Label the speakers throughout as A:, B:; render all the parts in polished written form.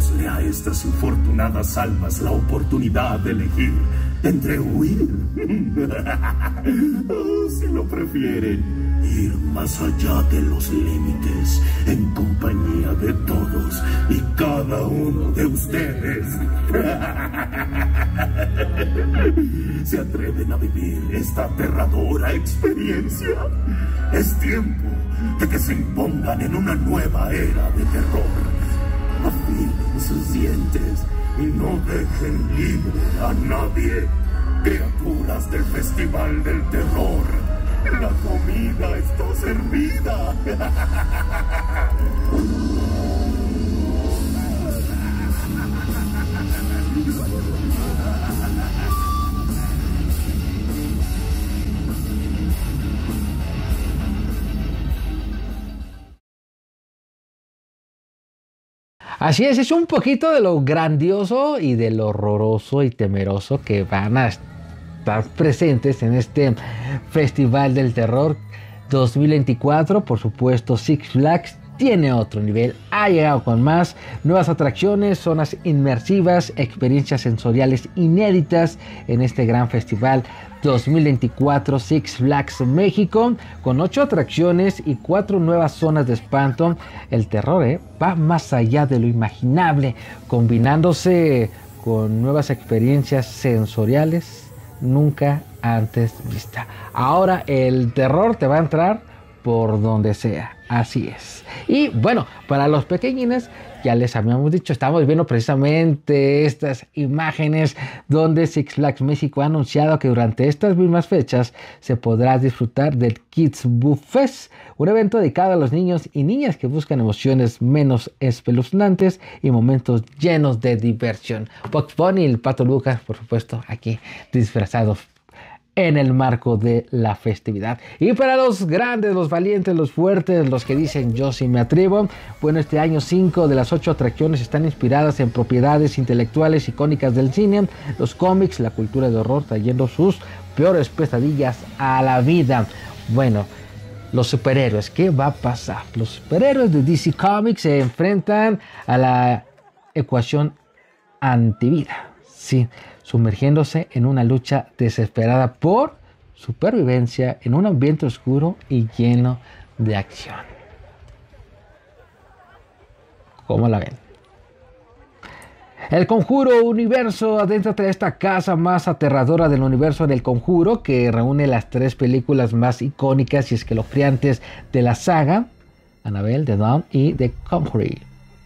A: démosle a estas infortunadas almas la oportunidad de elegir entre huir, o si lo prefieren, ir más allá de los límites en compañía de todos y cada uno de ustedes. ¿Se atreven a vivir esta aterradora experiencia? Es tiempo de que se impongan en una nueva era de terror. Afilen sus dientes y no dejen libre a nadie. Criaturas del Festival del Terror, la comida está servida.
B: Así es un poquito de lo grandioso y de lo horroroso y temeroso que van a estar presentes en este Festival del Terror 2024. Por supuesto, Six Flags tiene otro nivel, ha llegado con más nuevas atracciones, zonas inmersivas, experiencias sensoriales inéditas en este gran festival 2024 Six Flags México, con 8 atracciones y 4 nuevas zonas de espanto. El terror va más allá de lo imaginable, combinándose con nuevas experiencias sensoriales nunca antes vista. Ahora el terror te va a entrar por donde sea, así es. Y bueno, para los pequeñines, ya les habíamos dicho, estamos viendo precisamente estas imágenes donde Six Flags México ha anunciado que durante estas mismas fechas se podrá disfrutar del Kids Buffet, un evento dedicado a los niños y niñas que buscan emociones menos espeluznantes y momentos llenos de diversión. Bugs Bunny y el Pato Lucas, por supuesto, aquí disfrazados en el marco de la festividad. Y para los grandes, los valientes, los fuertes, los que dicen yo sí me atrevo, bueno, este año 5 de las 8 atracciones están inspiradas en propiedades intelectuales icónicas del cine, los cómics, la cultura de horror, trayendo sus peores pesadillas a la vida. Bueno, los superhéroes, ¿qué va a pasar? Los superhéroes de DC Comics se enfrentan a la ecuación antivida, sí, sumergiéndose en una lucha desesperada por supervivencia en un ambiente oscuro y lleno de acción. ¿Cómo la ven? El Conjuro Universo, adéntrate a esta casa más aterradora del universo del Conjuro, que reúne las 3 películas más icónicas y escalofriantes de la saga: Annabelle, The Nun y The Conjuring.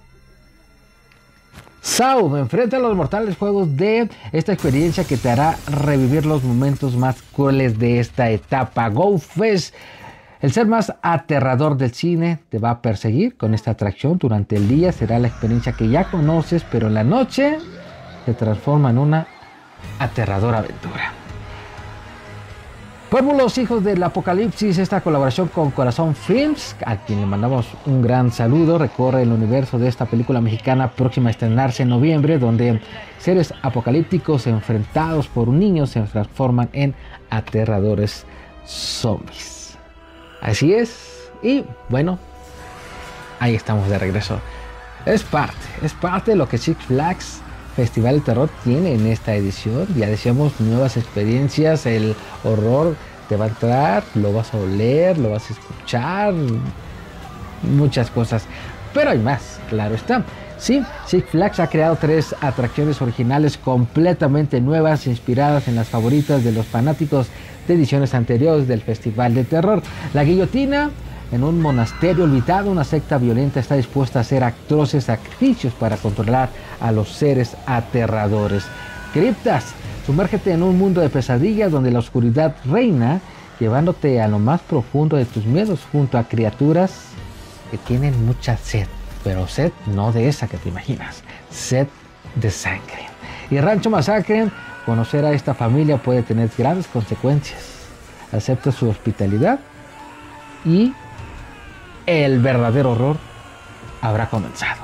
B: Saw enfrenta a los mortales juegos de esta experiencia que te hará revivir los momentos más crueles de esta etapa. Go Fest, el ser más aterrador del cine, te va a perseguir con esta atracción. Durante el día será la experiencia que ya conoces, pero en la noche se transforma en una aterradora aventura. Pueblo Los Hijos del Apocalipsis, esta colaboración con Corazón Films, a quien le mandamos un gran saludo, recorre el universo de esta película mexicana próxima a estrenarse en noviembre, donde seres apocalípticos enfrentados por un niño se transforman en aterradores zombies. Así es, y bueno, ahí estamos de regreso. Es parte de lo que Six Flags Festival de Terror tiene en esta edición. Ya decíamos, nuevas experiencias, el horror te va a entrar, lo vas a oler, lo vas a escuchar, muchas cosas, pero hay más, claro está. Sí, Six Flags ha creado 3 atracciones originales completamente nuevas, inspiradas en las favoritas de los fanáticos de ediciones anteriores del Festival de Terror. La guillotina. En un monasterio olvidado, una secta violenta está dispuesta a hacer atroces sacrificios para controlar a los seres aterradores. Criptas, sumérgete en un mundo de pesadillas donde la oscuridad reina, llevándote a lo más profundo de tus miedos junto a criaturas que tienen mucha sed, pero sed no de esa que te imaginas, sed de sangre. Y Rancho Masacre, conocer a esta familia puede tener grandes consecuencias. Acepta su hospitalidad y el verdadero horror habrá comenzado.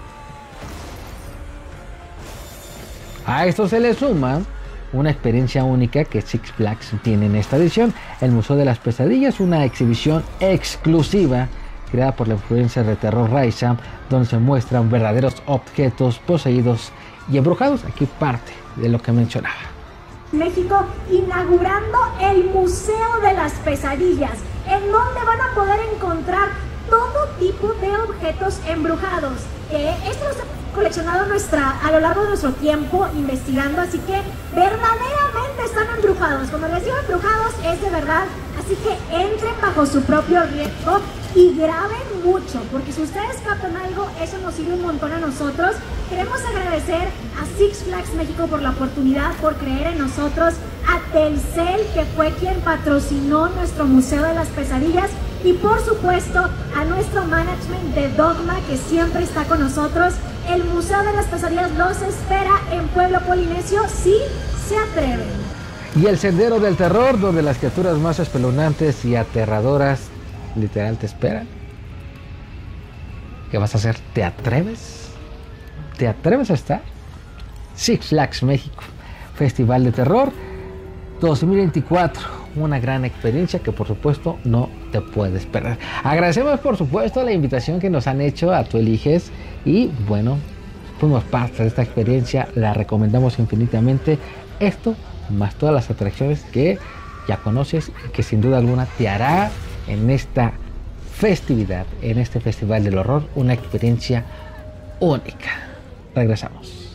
B: A esto se le suma una experiencia única que Six Flags tiene en esta edición: el Museo de las Pesadillas, una exhibición exclusiva creada por la influencia de terror Raisa, donde se muestran verdaderos objetos poseídos y embrujados. Aquí parte de lo que mencionaba.
C: México, inaugurando el Museo de las Pesadillas, en donde van a poder encontrar todo tipo de objetos embrujados. Esto los hemos coleccionado a lo largo de nuestro tiempo investigando, así que verdaderamente están embrujados. Cuando les digo embrujados es de verdad, así que entren bajo su propio riesgo y graben mucho, porque si ustedes captan algo, eso nos sirve un montón a nosotros. Queremos agradecer a Six Flags México por la oportunidad, por creer en nosotros, a Telcel, que fue quien patrocinó nuestro Museo de las Pesadillas, y por supuesto a nuestro management de Dogma, que siempre está con nosotros. El Museo de las Pesadillas los espera en Pueblo Polinesio si se atreven.
B: Y el Sendero del Terror, donde las criaturas más espeluznantes y aterradoras literal te esperan. ¿Qué vas a hacer? ¿Te atreves? ¿Te atreves a estar? Six Flags México, Festival de Terror 2024, una gran experiencia que por supuesto no te puedes perder. Agradecemos por supuesto la invitación que nos han hecho a Tú Eliges, y bueno, fuimos parte de esta experiencia, la recomendamos infinitamente. Esto más todas las atracciones que ya conoces y que sin duda alguna te hará en esta festividad, en este Festival del Horror, una experiencia única. Regresamos.